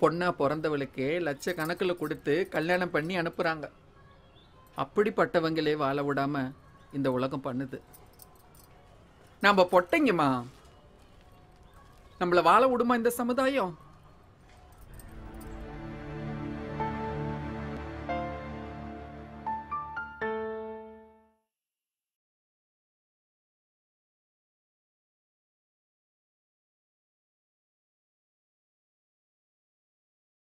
பொண்ணா பிறந்தவளுக்கே லட்சக்கணக்கில் கொடுத்து கல்யாணம் பண்ணி அனுப்புகிறாங்க. அப்படிப்பட்டவங்களே வாழ விடாம இந்த உலகம் பண்ணுது. நாம் பொட்டைங்கம்மா, நம்மளை வாழ விடுமா இந்த சமுதாயம்?